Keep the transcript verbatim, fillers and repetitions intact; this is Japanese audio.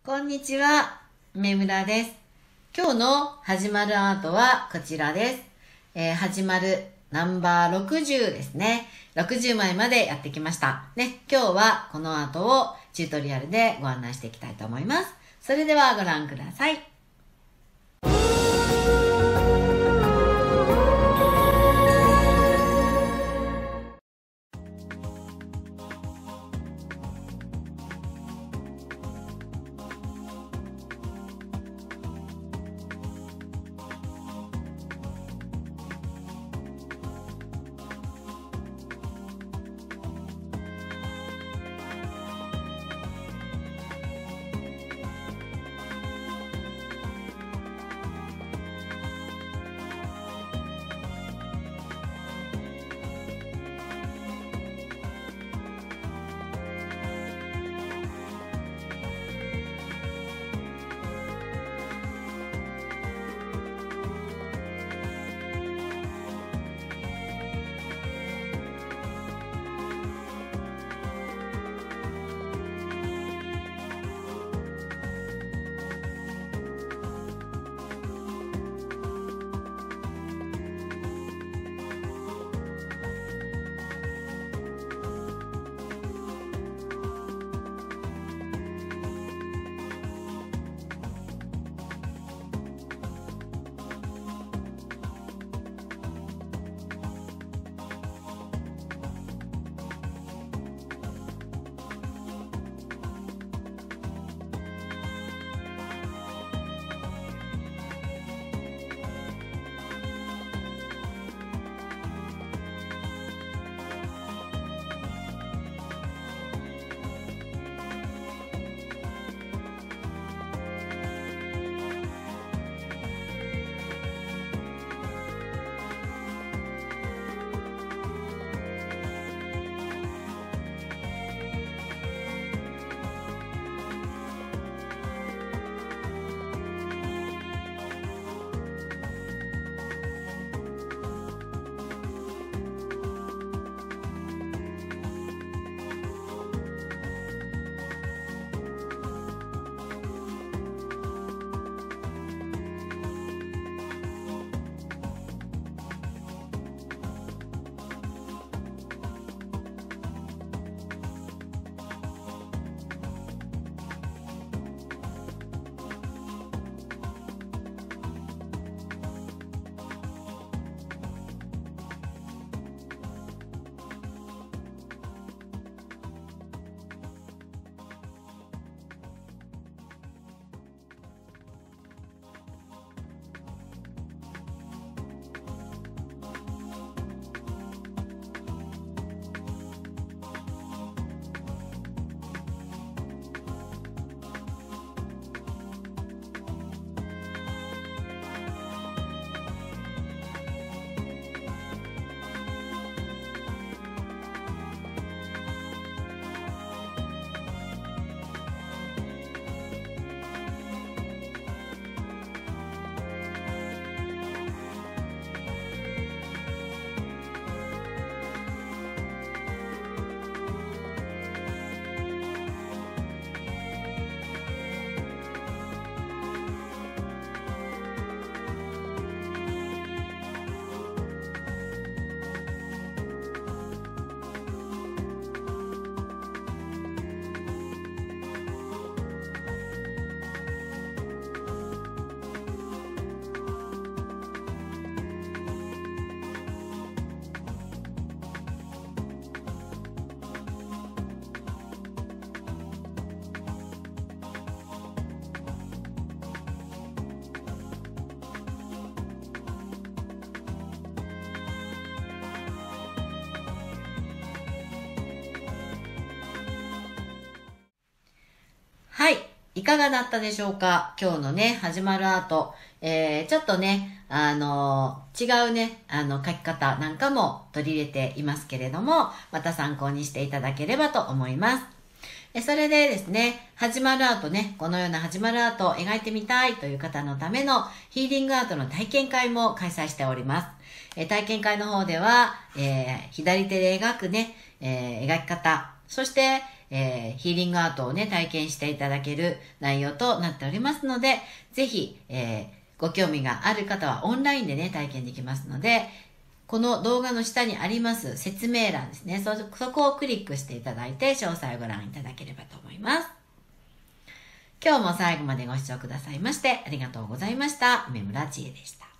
こんにちは、梅村です。今日の始まるアートはこちらです。えー、始まるナンバーろくじゅうですね。ろくじゅうまいまでやってきました。ね、今日はこのアートをチュートリアルでご案内していきたいと思います。それではご覧ください。はい。いかがだったでしょうか？今日のね、始まるアート。えー、ちょっとね、あのー、違うね、あの、描き方なんかも取り入れていますけれども、また参考にしていただければと思います。えそれでですね、始まるアートね、このような始まるアートを描いてみたいという方のためのヒーリングアートの体験会も開催しております。え体験会の方では、えー、左手で描くね、えー、描き方、そして、 えー、ヒーリングアートをね、体験していただける内容となっておりますので、ぜひ、えー、ご興味がある方はオンラインでね、体験できますので、この動画の下にあります説明欄ですね、そ、そこをクリックしていただいて、詳細をご覧いただければと思います。今日も最後までご視聴くださいまして、ありがとうございました。梅村千恵でした。